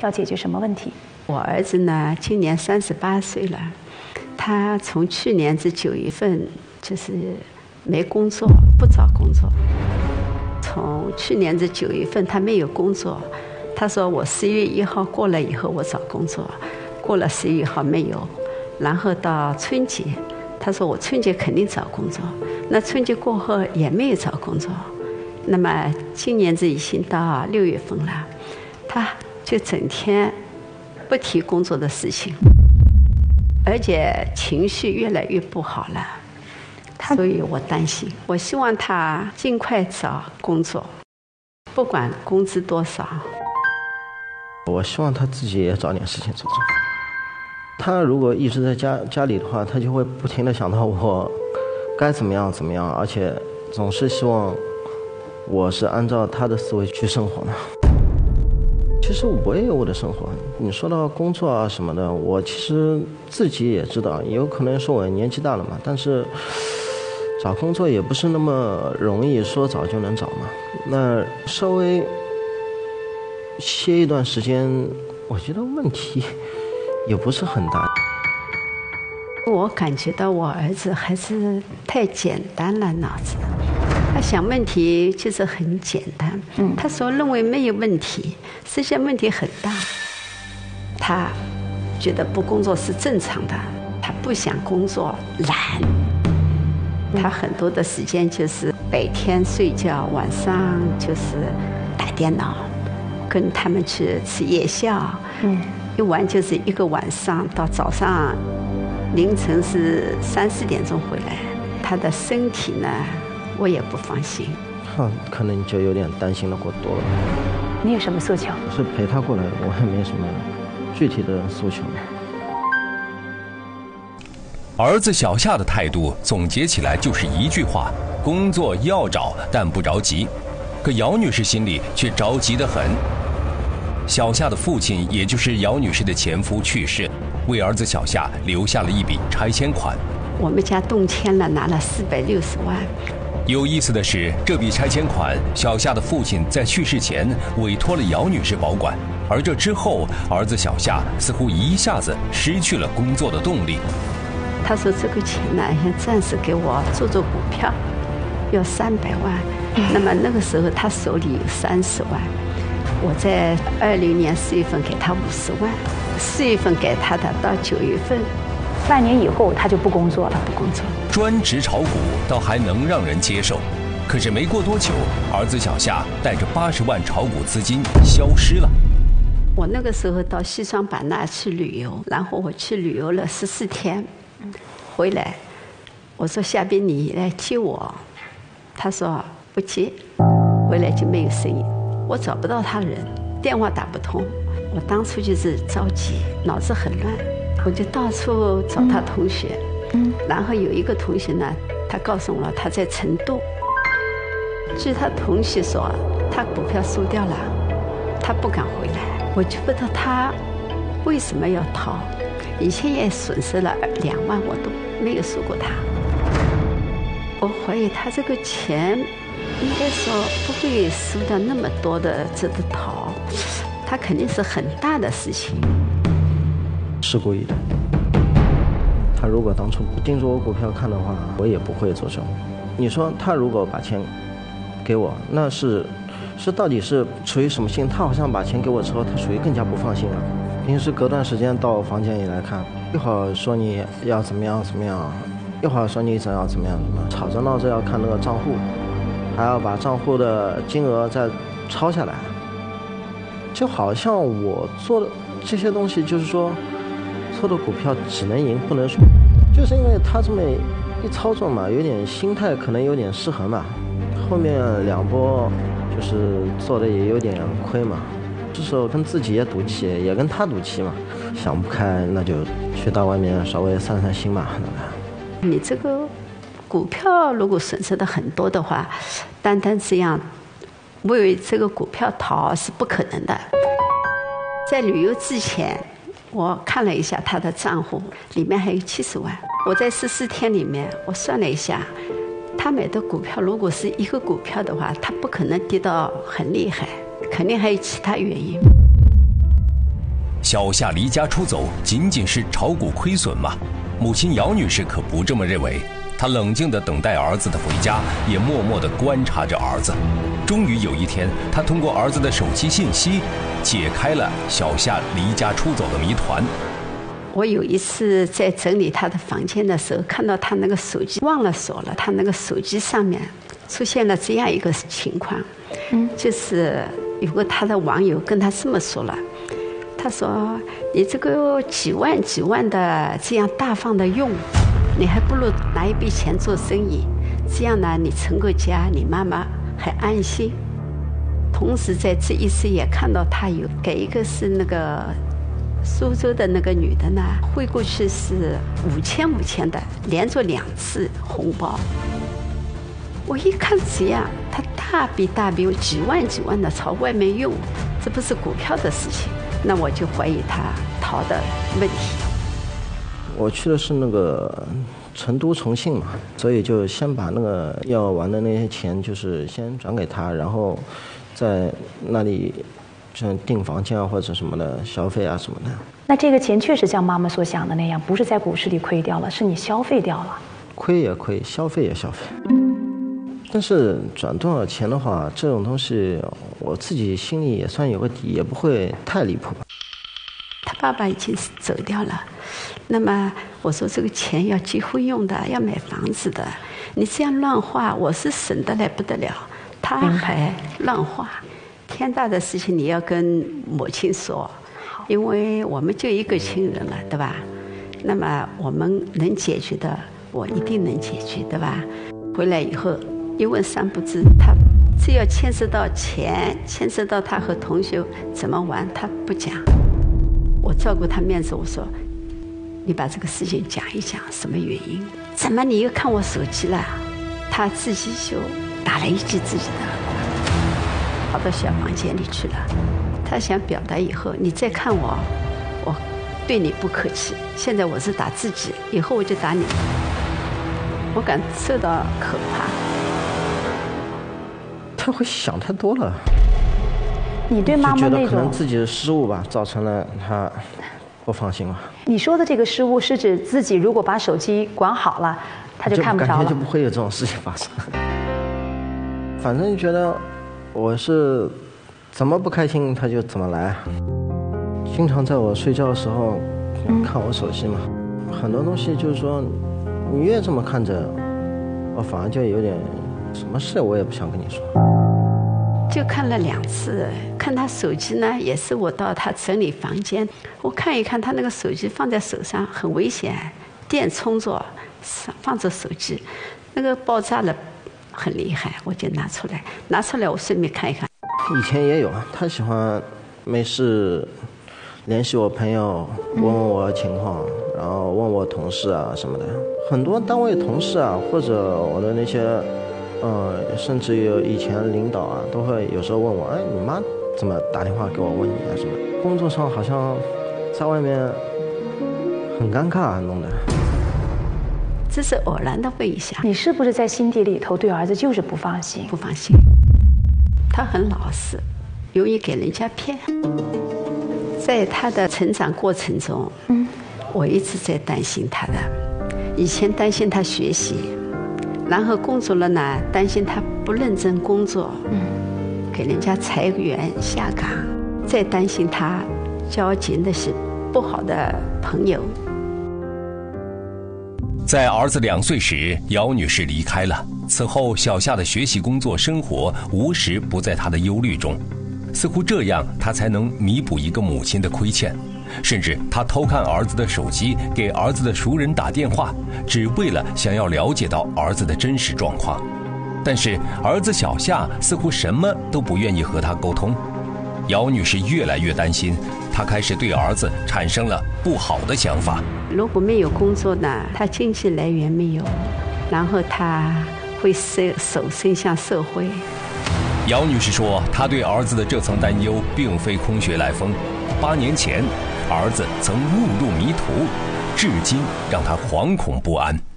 要解决什么问题？ 我儿子呢，今年38岁了，他从去年至9月份就是没工作，不找工作。从去年至9月份他没有工作，他说我11月1号过了以后我找工作，过了11月1号没有，然后到春节，他说我春节肯定找工作，那春节过后也没有找工作，那么今年这已经到6月份了，他就整天不提工作的事情，而且情绪越来越不好了，所以我担心。我希望他尽快找工作，不管工资多少。 我希望他自己也找点事情做做。他如果一直在家里的话，他就会不停地想到我该怎么样怎么样，而且总是希望我是按照他的思维去生活的。其实我也有我的生活，你说到工作啊什么的，我其实自己也知道，有可能是我年纪大了嘛，但是找工作也不是那么容易说找就能找嘛。那稍微歇一段时间，我觉得问题也不是很大。 我感觉到我儿子还是太简单了，脑子他想问题就是很简单，他所认为没有问题，实际上问题很大。他觉得不工作是正常的，他不想工作，懒。他很多的时间就是白天睡觉，晚上就是打电脑，跟他们去吃夜宵，一玩就是一个晚上，到早上凌晨是3、4点钟回来。他的身体呢，我也不放心。 可能就有点担心的过多了。 你有什么诉求？ 是陪他过来的，我也没什么具体的诉求。 儿子小夏的态度总结起来就是一句话：工作要找，但不着急。可姚女士心里却着急得很。小夏的父亲，也就是姚女士的前夫去世，为儿子小夏留下了一笔拆迁款。 我们家动迁了，拿了460万。 有意思的是，这笔拆迁款，小夏的父亲在去世前委托了姚女士保管，而这之后，儿子小夏似乎一下子失去了工作的动力。 他说这个钱呢，先暂时给我做股票，要300万。那么那个时候他手里有30万，我在20年4月份给他50万，4月份给他的，到9月份。 半年以后他就不工作了， 不工作。 专职炒股倒还能让人接受，可是没过多久，儿子小夏带着80万炒股资金消失了。 我那个时候到西双版纳去旅游，然后我去旅游了14天，回来，我说夏斌你来接我，他说不接，回来就没有声音，我找不到他人，电话打不通，我当初就是着急，脑子很乱。我就到处找他同学，然后有一个同学呢，他告诉我他在成都。据他同学说，他股票输掉了，他不敢回来。我就不知道他为什么要逃，以前也损失了2万，我都没有输过他。我怀疑他这个钱应该说不会输掉那么多的，这个逃，他肯定是很大的事情。 是故意的。他如果当初不盯着我股票看的话，我也不会做这种。你说他如果把钱给我，那是到底是处于什么心？他好像把钱给我之后，他属于更加不放心了。平时隔段时间到我房间里来看，一会儿说你要怎么样怎么样，一会儿说你怎样怎么样怎么样，吵着闹着要看那个账户，还要把账户的金额再抄下来，就好像我做的这些东西就是说。做的股票只能赢不能输，就是因为他这么一操作嘛，有点心态可能有点失衡嘛。后面2波就是做的也有点亏嘛，这时候跟自己也赌气，也跟他赌气嘛，想不开那就去到外面稍微散散心嘛。 你这个股票如果损失的很多的话，单单这样为这个股票逃是不可能的。在旅游之前。我看了一下他的账户，里面还有70万。我在14天里面，我算了一下，他买的股票如果是一个股票的话，他不可能跌到很厉害，肯定还有其他原因。 小夏离家出走仅仅是炒股亏损吗？母亲姚女士可不这么认为。她冷静地等待儿子的回家，也默默地观察着儿子。终于有一天，她通过儿子的手机信息，解开了小夏离家出走的谜团。 我有一次在整理他的房间的时候，看到他那个手机忘了锁了，他那个手机上面出现了这样一个情况，就是有个他的网友跟他这么说了，他说你这个几万的这样大方的用，你还不如拿一笔钱做生意，这样呢你成个家，你妈妈还安心。同时在这一次也看到他有给一个是那个苏州的那个女的呢，汇过去是5000的，连着2次红包。我一看这样，他大笔几万的朝外面用，这不是股票的事情，那我就怀疑他逃的问题。 我去的是那个成都、重庆嘛，所以就先把那个要玩的那些钱，就是先转给他，然后在那里像订房间啊或者什么的消费啊什么的。 那这个钱确实像妈妈所想的那样，不是在股市里亏掉了，是你消费掉了。 亏也亏，消费也消费。但是转多少钱的话，这种东西我自己心里也算有个底，也不会太离谱吧。 他爸爸已经走掉了，那么我说这个钱要结婚用的，要买房子的，你这样乱花，我是省得来不得了，他还乱花。天大的事情你要跟母亲说，因为我们就一个亲人了，对吧？那么我们能解决的，我一定能解决，对吧？回来以后一问三不知，他只要牵涉到钱，牵涉到他和同学怎么玩，他不讲。我照顾他面子，我说你把这个事情讲一讲，什么原因？怎么你又看我手机了？他自己就打了一记自己的，跑到小房间里去了。他想表达以后你再看我，我对你不客气。现在我是打自己，以后我就打你。我感受到可怕。 他会想太多了。 你对妈妈就觉那种得可能自己的失误吧，造成了他不放心了。 你说的这个失误是指自己如果把手机管好了，他就看不着了。 感觉就不会有这种事情发生。反正觉得我是怎么不开心他就怎么来。经常在我睡觉的时候看我手机嘛，很多东西就是说你越这么看着，我反而就有点什么事我也不想跟你说。 就看了2次，看他手机呢，也是我到他整理房间，我看一看他那个手机放在手上很危险，电充着，放着手机，那个爆炸了很厉害，我就拿出来我顺便看一看。 以前也有，他喜欢没事联系我朋友，问问我情况，然后问我同事啊什么的，很多单位同事啊，或者我的那些甚至有以前领导啊，都会有时候问我，哎，你妈怎么打电话给我问你啊什么？工作上好像在外面很尴尬弄的。 这是偶然的问一下。 你是不是在心底里头对儿子就是不放心？ 不放心，他很老实，容易给人家骗。在他的成长过程中，我一直在担心他的。以前担心他学习，然后工作了呢，担心他不认真工作，给人家裁员下岗，再担心他交结那些不好的朋友。 在儿子2岁时，姚女士离开了。此后，小夏的学习、工作、生活无时不在她的忧虑中。似乎这样，她才能弥补一个母亲的亏欠。甚至她偷看儿子的手机，给儿子的熟人打电话，只为了想要了解到儿子的真实状况。但是儿子小夏似乎什么都不愿意和她沟通。姚女士越来越担心，她开始对儿子产生了不好的想法。 如果没有工作呢，他经济来源没有，然后他会手伸向社会。 姚女士说，她对儿子的这层担忧并非空穴来风。8年前，儿子曾误入迷途，至今让她惶恐不安。